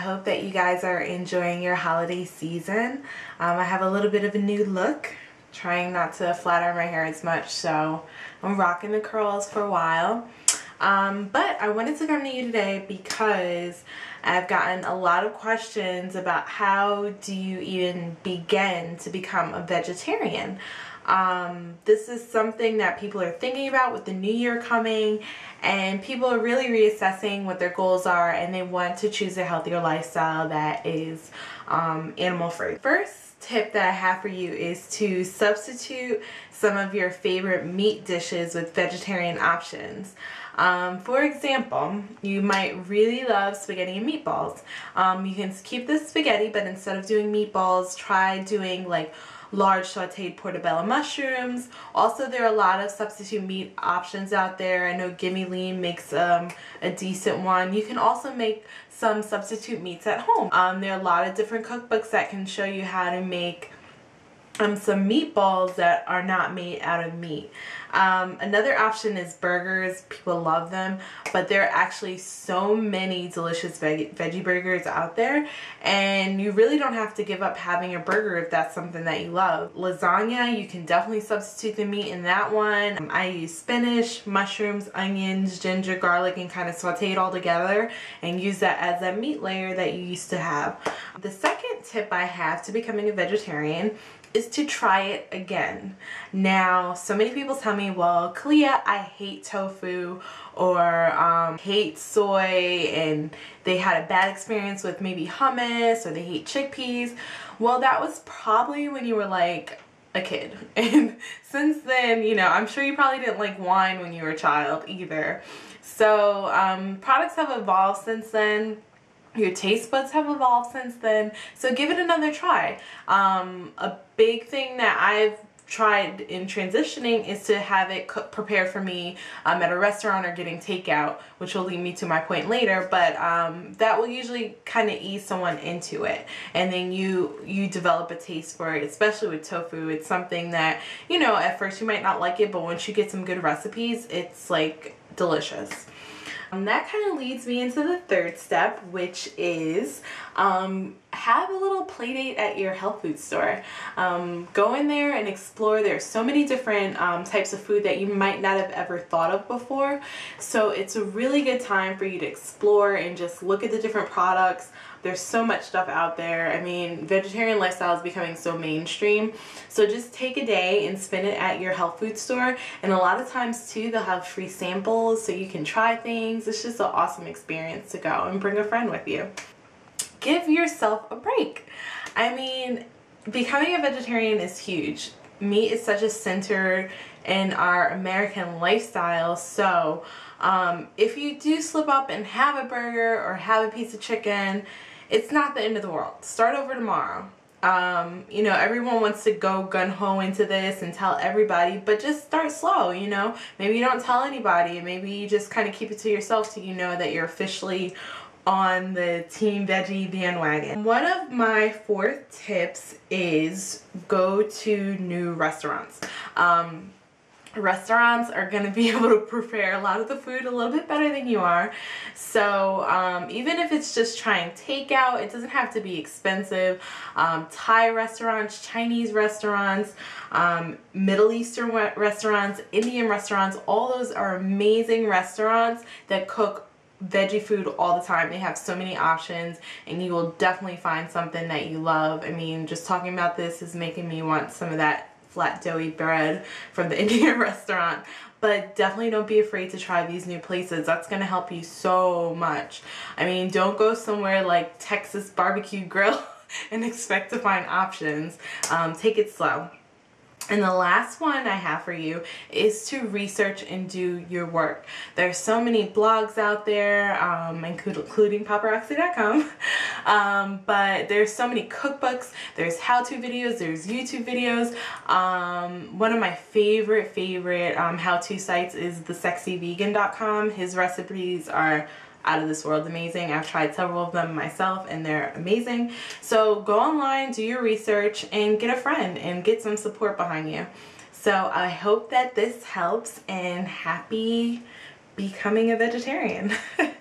hope that you guys are enjoying your holiday season. I have a little bit of a new look, trying not to flatter my hair as much, so I'm rocking the curls for a while. But I wanted to come to you today because I've gotten a lot of questions about how do you even begin to become a vegetarian. This is something that people are thinking about with the new year coming, and people are really reassessing what their goals are, and they want to choose a healthier lifestyle that is animal free. First tip that I have for you is to substitute some of your favorite meat dishes with vegetarian options. For example, you might really love spaghetti and meatballs. You can keep the spaghetti, but instead of doing meatballs, try doing like large sauteed portobello mushrooms. Also, there are a lot of substitute meat options out there. I know Gimme Lean makes a decent one. You can also make some substitute meats at home. There are a lot of different cookbooks that can show you how to make some meatballs that are not made out of meat. Another option is burgers. People love them, but there are actually so many delicious veggie burgers out there, and you really don't have to give up having a burger if that's something that you love. Lasagna, you can definitely substitute the meat in that one. I use spinach, mushrooms, onions, ginger, garlic, and kind of saute it all together and use that as a meat layer that you used to have. The second tip I have to becoming a vegetarian is to try it again. Now, so many people tell me, well, Kalia, I hate tofu or hate soy, and they had a bad experience with maybe hummus, or they hate chickpeas. Well, that was probably when you were like a kid. And since then, you know, I'm sure you probably didn't like wine when you were a child either. So products have evolved since then. Your taste buds have evolved since then, so give it another try. A big thing that I've tried in transitioning is to have it prepared for me at a restaurant or getting takeout, which will lead me to my point later, but that will usually kind of ease someone into it, and then you develop a taste for it. Especially with tofu, it's something that, you know, at first you might not like it, but once you get some good recipes, it's like delicious. That kind of leads me into the third step, which is have a little play date at your health food store. Go in there and explore. There's so many different types of food that you might not have ever thought of before. So it's a really good time for you to explore and just look at the different products. There's so much stuff out there. I mean, vegetarian lifestyle is becoming so mainstream. So just take a day and spend it at your health food store. And a lot of times too, they'll have free samples so you can try things. It's just an awesome experience to go, and bring a friend with you. Give yourself a break. I mean, becoming a vegetarian is huge. Meat is such a center in our American lifestyle. So if you do slip up and have a burger or have a piece of chicken, it's not the end of the world. Start over tomorrow. You know, everyone wants to go gun-ho into this and tell everybody, but just start slow, you know. Maybe you don't tell anybody, and maybe you just kind of keep it to yourself till you know that you're officially on the team veggie bandwagon. One of my fourth tips is go to new restaurants. Restaurants are going to be able to prepare a lot of the food a little bit better than you are. So even if it's just trying takeout, it doesn't have to be expensive. Thai restaurants, Chinese restaurants, Middle Eastern restaurants, Indian restaurants, all those are amazing restaurants that cook veggie food all the time. They have so many options, and you will definitely find something that you love. I mean, just talking about this is making me want some of that flat doughy bread from the Indian restaurant. But definitely don't be afraid to try these new places. That's going to help you so much. I mean, don't go somewhere like Texas Barbecue Grill and expect to find options. Take it slow. And the last one I have for you is to research and do your work. There's so many blogs out there, including paparazzi.com, but there's so many cookbooks, there's how-to videos, there's YouTube videos. One of my favorite how-to sites is thesexyvegan.com. His recipes are out of this world amazing. I've tried several of them myself, and they're amazing. So go online, do your research, and get a friend and get some support behind you. So I hope that this helps, and happy becoming a vegetarian.